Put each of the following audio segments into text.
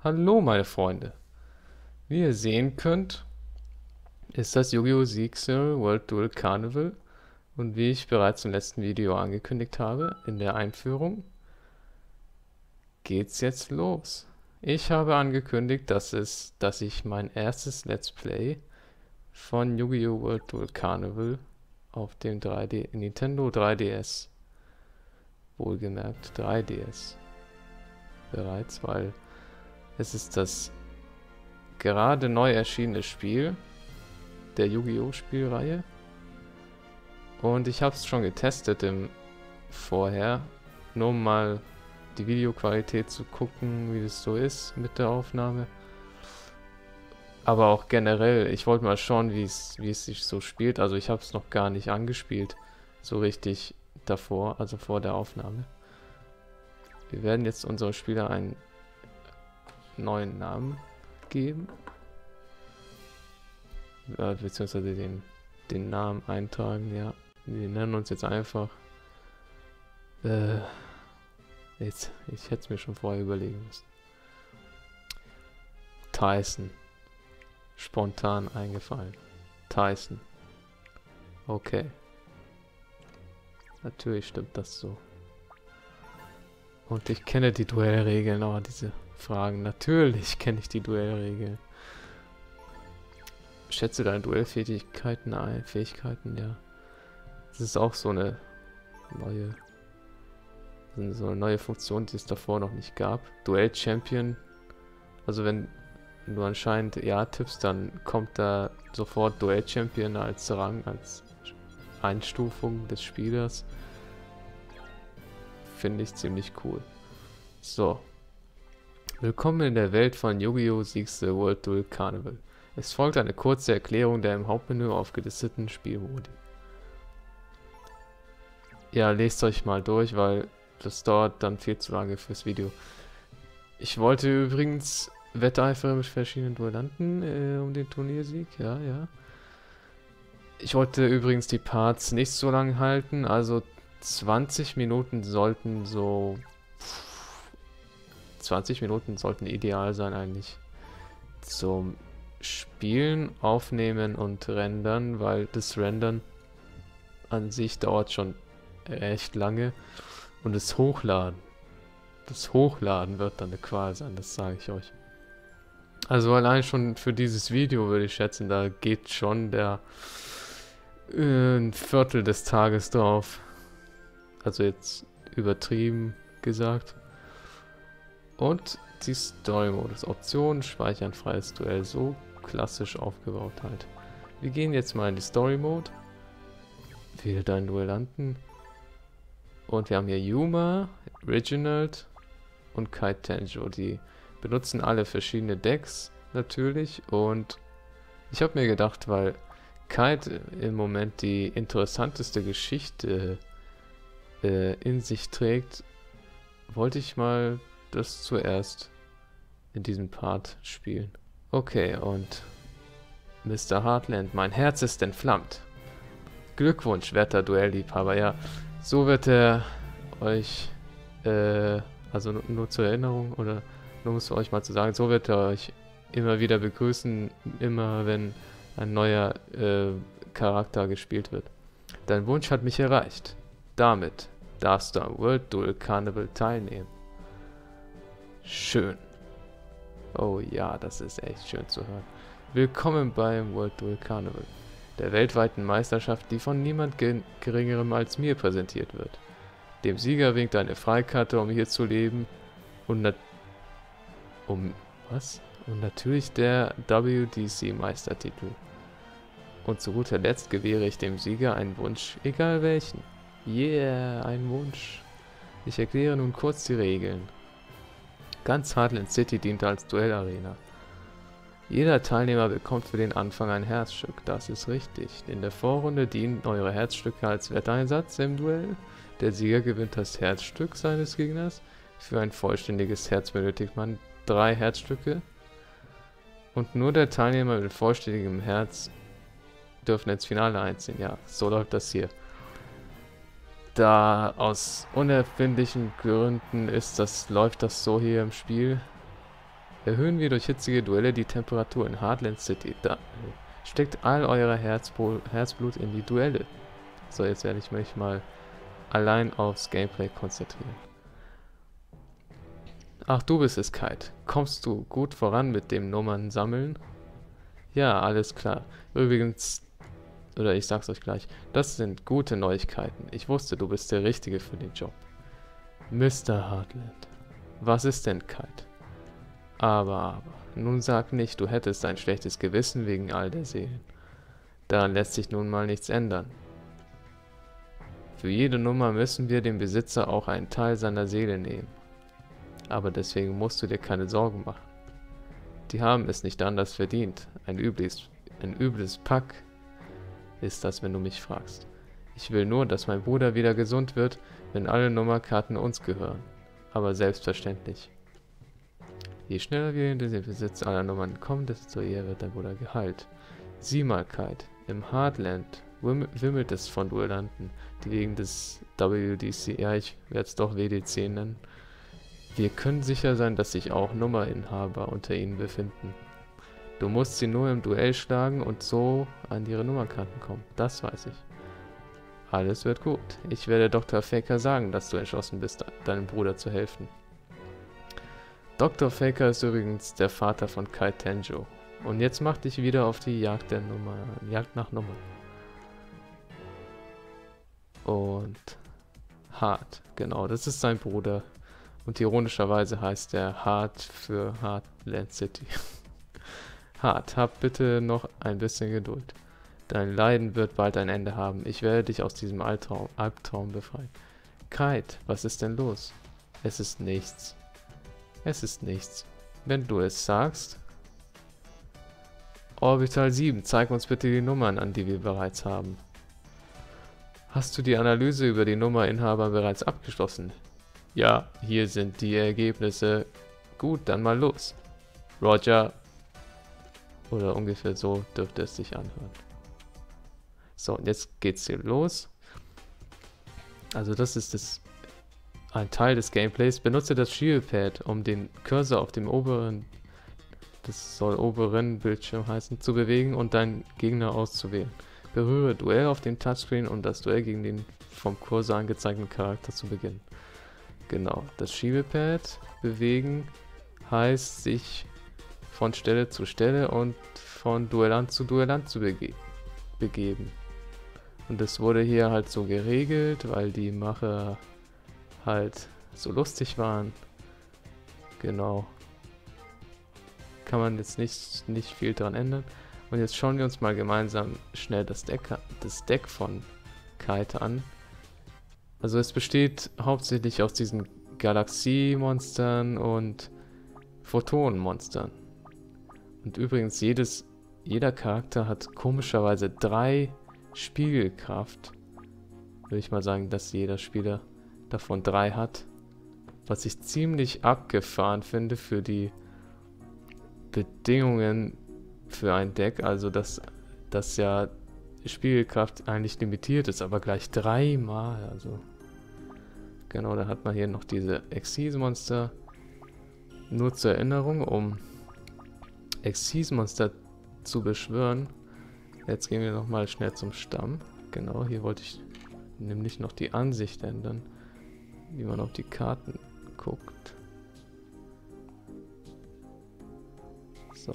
Hallo meine Freunde, wie ihr sehen könnt, ist das Yu-Gi-Oh! Siegsel World Duel Carnival und wie ich bereits im letzten Video angekündigt habe, in der Einführung, geht's jetzt los. Ich habe angekündigt, dass ich mein erstes Let's Play von Yu-Gi-Oh! World Duel Carnival auf dem Nintendo 3DS, wohlgemerkt 3DS, bereits, weil es ist das gerade neu erschienene Spiel der Yu-Gi-Oh! Spielreihe. Und ich habe es schon getestet im Vorher, nur um mal die Videoqualität zu gucken, wie es so ist mit der Aufnahme. Aber auch generell, ich wollte mal schauen, wie es sich so spielt. Also ich habe es noch gar nicht angespielt, so richtig davor, also vor der Aufnahme. Wir werden jetzt unserem Spieler einen neuen Namen geben. Beziehungsweise den Namen eintragen, ja. Wir nennen uns jetzt einfach. Ich hätte es mir schon vorher überlegen müssen. Tyson. Spontan eingefallen. Tyson. Okay. Natürlich stimmt das so. Und ich kenne die Duellregeln, aber diese Fragen. Natürlich kenne ich die Duellregeln. Schätze deine Duellfähigkeiten ein. Fähigkeiten, ja. Das ist auch so eine neue Funktion, die es davor noch nicht gab. Duell Champion. Also wenn du anscheinend ja tippst, dann kommt da sofort Duell Champion als Rang, als Einstufung des Spielers. Finde ich ziemlich cool. So. Willkommen in der Welt von Yu-Gi-Oh! Siegsel World Duel Carnival. Es folgt eine kurze Erklärung der im Hauptmenü aufgelisteten Spielmodi. Ja, lest euch mal durch, weil das dauert dann viel zu lange fürs Video. Ich wollte übrigens wetteifern mit verschiedenen Duellanten um den Turniersieg, ja. Ich wollte übrigens die Parts nicht so lang halten, also 20 Minuten sollten so... 20 Minuten sollten ideal sein eigentlich zum Spielen, Aufnehmen und Rendern, weil das Rendern an sich dauert schon recht lange und das Hochladen wird dann eine Qual sein, das sage ich euch. Also allein schon für dieses Video würde ich schätzen, da geht schon ein Viertel des Tages drauf. Also jetzt übertrieben gesagt. Und die Story-Modus. Optionen, speichern, freies Duell, so klassisch aufgebaut halt. Wir gehen jetzt mal in die Story-Mode. Wähle deinen Duellanten. Und wir haben hier Yuma, Reginald und Kai Tenjo. Die benutzen alle verschiedene Decks natürlich. Und ich habe mir gedacht, weil Kite im Moment die interessanteste Geschichte in sich trägt, wollte ich mal das zuerst in diesem Part spielen. Okay, und Mr. Heartland, mein Herz ist entflammt. Glückwunsch, werter Duellliebhaber. Ja, so wird er euch, also nur zur Erinnerung, oder nur um es euch mal zu sagen, so wird er euch immer wieder begrüßen, immer wenn ein neuer Charakter gespielt wird. Dein Wunsch hat mich erreicht. Damit darfst du am World Duel Carnival teilnehmen. Schön. Oh ja, das ist echt schön zu hören. Willkommen beim World Duel Carnival, der weltweiten Meisterschaft, die von niemand Geringerem als mir präsentiert wird. Dem Sieger winkt eine Freikarte, um hier zu leben und Und natürlich der WDC-Meistertitel. Und zu guter Letzt gewähre ich dem Sieger einen Wunsch, egal welchen. Yeah, ein Wunsch. Ich erkläre nun kurz die Regeln. Ganz Heartland City dient als Duellarena. Jeder Teilnehmer bekommt für den Anfang ein Herzstück, das ist richtig. In der Vorrunde dienen eure Herzstücke als Wetteinsatz im Duell. Der Sieger gewinnt das Herzstück seines Gegners. Für ein vollständiges Herz benötigt man 3 Herzstücke. Und nur der Teilnehmer mit vollständigem Herz dürfen ins Finale einziehen. Ja, so läuft das hier. Da aus unerfindlichen Gründen läuft das so hier im Spiel. Erhöhen wir durch hitzige Duelle die Temperatur in Heartland City. Da steckt all euer Herzblut in die Duelle. So, jetzt werde ich mich mal allein aufs Gameplay konzentrieren. Ach, du bist es, Kite. Kommst du gut voran mit dem Nummern sammeln? Ja, alles klar. Übrigens, oder ich sag's euch gleich, das sind gute Neuigkeiten. Ich wusste, du bist der Richtige für den Job. Mr. Heartland. Was ist denn, Kite? Aber, nun sag nicht, du hättest ein schlechtes Gewissen wegen all der Seelen. Daran lässt sich nun mal nichts ändern. Für jede Nummer müssen wir dem Besitzer auch einen Teil seiner Seele nehmen. Aber deswegen musst du dir keine Sorgen machen. Die haben es nicht anders verdient. Ein übles Pack ist das, wenn du mich fragst. Ich will nur, dass mein Bruder wieder gesund wird, wenn alle Nummerkarten uns gehören. Aber selbstverständlich. Je schneller wir in den Besitz aller Nummern kommen, desto eher wird dein Bruder geheilt. Sieh mal, Kite, im Heartland wimmelt es von Duellanten, die wegen des WDC, ja, ich werde es doch WDC nennen. Wir können sicher sein, dass sich auch Nummerinhaber unter ihnen befinden. Du musst sie nur im Duell schlagen und so an ihre Nummerkarten kommen, das weiß ich. Alles wird gut. Ich werde Dr. Faker sagen, dass du entschlossen bist, deinem Bruder zu helfen. Dr. Faker ist übrigens der Vater von Kite Tenjo. Und jetzt mach dich wieder auf die Jagd nach Nummern. Und Hart, genau, das ist sein Bruder. Und ironischerweise heißt er Hart für Heartland City. Hart, hab bitte noch ein bisschen Geduld. Dein Leiden wird bald ein Ende haben. Ich werde dich aus diesem Albtraum befreien. Kite, was ist denn los? Es ist nichts. Es ist nichts. Wenn du es sagst. Orbital 7, zeig uns bitte die Nummern an, die wir bereits haben. Hast du die Analyse über die Nummerinhaber bereits abgeschlossen? Ja, hier sind die Ergebnisse. Gut, dann mal los. Roger. Oder ungefähr so dürfte es sich anhören. So, und jetzt geht's hier los. Also das ist ein Teil des Gameplays. Benutze das Shieldpad, um den Cursor auf dem oberen, das soll oberen Bildschirm heißen, zu bewegen und deinen Gegner auszuwählen. Berühre Duell auf dem Touchscreen, um das Duell gegen den vom Cursor angezeigten Charakter zu beginnen. Genau, das Schiebepad bewegen heißt sich von Stelle zu Stelle und von Duellant zu begeben. Und das wurde hier halt so geregelt, weil die Macher halt so lustig waren. Genau. Kann man jetzt nicht viel dran ändern. Und jetzt schauen wir uns mal gemeinsam schnell das Deck von Kite an. Also es besteht hauptsächlich aus diesen Galaxiemonstern und Photonenmonstern. Und übrigens jeder Charakter hat komischerweise 3 Spiegelkraft. Würde ich mal sagen, dass jeder Spieler davon 3 hat. Was ich ziemlich abgefahren finde für die Bedingungen für ein Deck. Also dass ja Spiegelkraft eigentlich limitiert ist, aber gleich 3 Mal. Also genau, da hat man hier noch diese Exceed-Monster. Nur zur Erinnerung, um Exceed-Monster zu beschwören. Jetzt gehen wir nochmal schnell zum Stamm. Genau, hier wollte ich nämlich noch die Ansicht ändern, wie man auf die Karten guckt. So.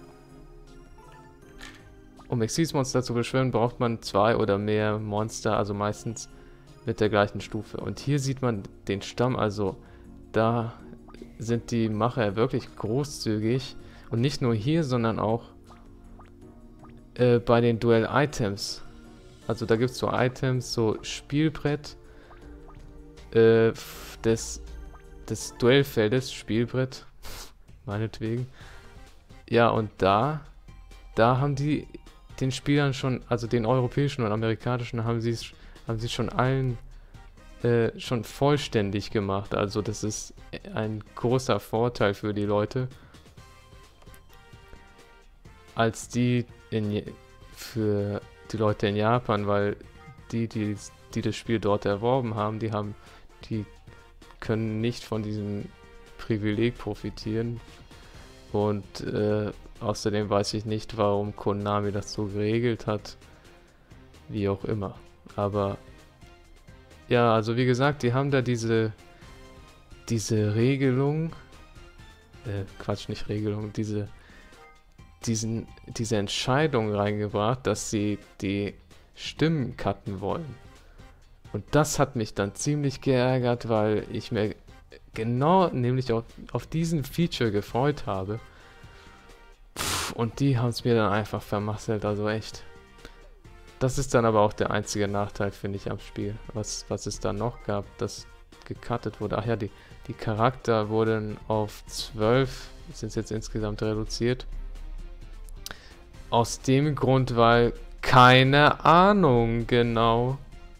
Um Exceed-Monster zu beschwören, braucht man 2 oder mehr Monster, also meistens mit der gleichen Stufe. Und hier sieht man den Stamm, also da sind die Macher wirklich großzügig. Und nicht nur hier, sondern auch bei den Duell-Items. Also da gibt es so Items, so Spielbrett des Duellfeldes, Spielbrett, meinetwegen. Ja, und da haben die den Spielern schon, also den europäischen und amerikanischen, haben sie schon allen schon vollständig gemacht. Also das ist ein großer Vorteil für die Leute, als für die Leute in Japan, weil die das Spiel dort erworben haben, die können nicht von diesem Privileg profitieren, Und außerdem weiß ich nicht, warum Konami das so geregelt hat. Wie auch immer. Aber ja, also wie gesagt, die haben da diese Regelung, Quatsch, nicht Regelung, diese Entscheidung reingebracht, dass sie die Stimmen cutten wollen. Und das hat mich dann ziemlich geärgert, weil ich mir genau nämlich auf diesen Feature gefreut habe. Und die haben es mir dann einfach vermasselt, also echt. Das ist dann aber auch der einzige Nachteil, finde ich, am Spiel. Was es da noch gab, das gecuttet wurde. Ach ja, die Charakter wurden auf 12, sind jetzt insgesamt reduziert. Aus dem Grund, weil keine Ahnung genau,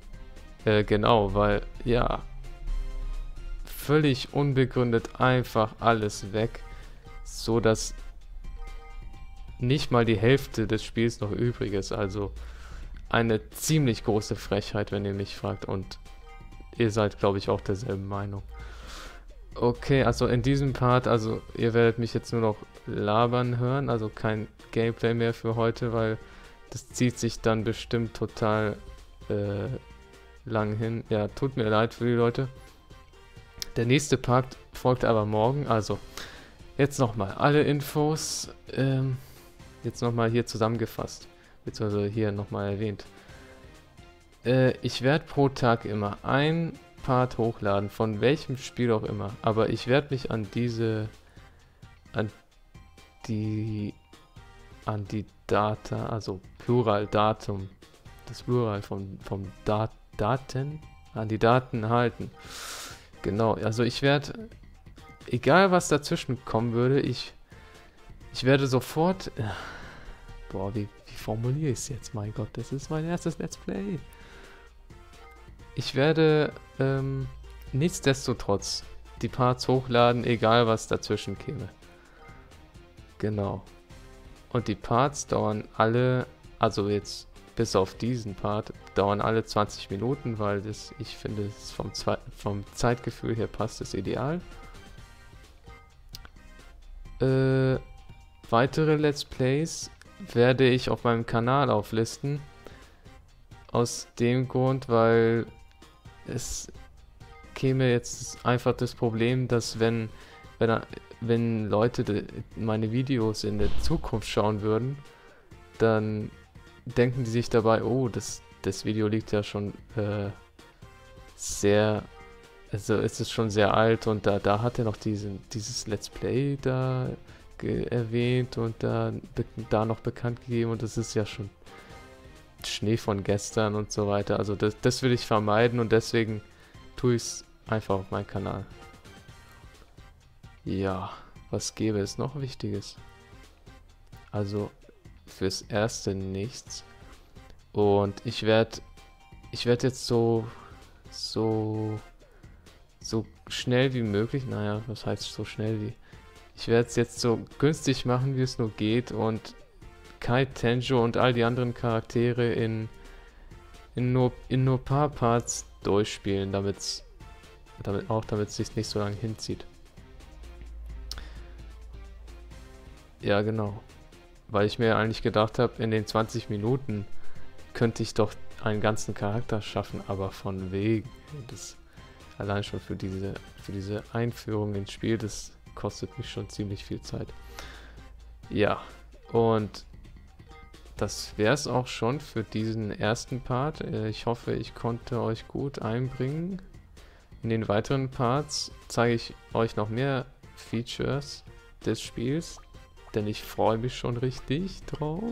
weil ja, völlig unbegründet einfach alles weg, so dass nicht mal die Hälfte des Spiels noch übrig ist. Also eine ziemlich große Frechheit, wenn ihr mich fragt, und ihr seid, glaube ich, auch derselben Meinung. Okay, also in diesem Part, also ihr werdet mich jetzt nur noch labern hören, also kein Gameplay mehr für heute, weil das zieht sich dann bestimmt total lang hin. Ja, tut mir leid für die Leute. Der nächste Part folgt aber morgen, also jetzt nochmal alle Infos, jetzt nochmal hier zusammengefasst, beziehungsweise hier nochmal erwähnt. Ich werde pro Tag immer ein Part hochladen, von welchem Spiel auch immer, aber ich werde mich an die Data, also Plural Datum, das Plural vom Daten, an die Daten halten. Genau, also ich werde, egal was dazwischen kommen würde, ich werde sofort, boah, wie formuliere ich es jetzt, mein Gott, das ist mein erstes Let's Play. Ich werde nichtsdestotrotz die Parts hochladen, egal was dazwischen käme. Genau. Und die Parts dauern alle, also jetzt bis auf diesen Part, dauern alle 20 Minuten, weil das, ich finde, es vom Zeitgefühl her passt es ideal. Weitere Let's Plays werde ich auf meinem Kanal auflisten. Aus dem Grund, weil es käme jetzt einfach das Problem, dass wenn Leute meine Videos in der Zukunft schauen würden, dann denken die sich dabei, oh, das Video liegt ja schon sehr, also es ist schon sehr alt, und da hat er noch dieses Let's Play da erwähnt und da noch bekannt gegeben, und das ist ja schon Schnee von gestern und so weiter. Also das will ich vermeiden, und deswegen tue ich es einfach auf meinem Kanal. Ja, was gäbe es noch Wichtiges? Also fürs Erste nichts. Und ich werde jetzt so schnell wie möglich, naja, was heißt so schnell wie? Ich werde es jetzt so günstig machen, wie es nur geht, und Kai, Tenjo und all die anderen Charaktere in nur ein paar Parts durchspielen, damit es sich nicht so lange hinzieht. Ja, genau. Weil ich mir eigentlich gedacht habe, in den 20 Minuten könnte ich doch einen ganzen Charakter schaffen, aber von wegen. Das allein schon für diese Einführung ins Spiel, das kostet mich schon ziemlich viel Zeit. Ja, und das wäre es auch schon für diesen ersten Part. Ich hoffe, ich konnte euch gut einbringen. In den weiteren Parts zeige ich euch noch mehr Features des Spiels, denn ich freue mich schon richtig drauf.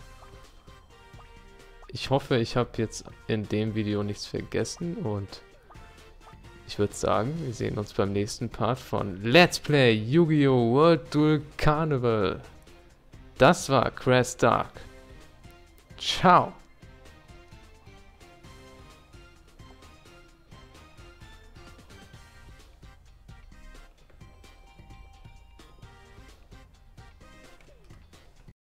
Ich hoffe, ich habe jetzt in dem Video nichts vergessen, und ich würde sagen, wir sehen uns beim nächsten Part von Let's Play Yu-Gi-Oh! World Duel Carnival. Das war Crest Dark. Ciao!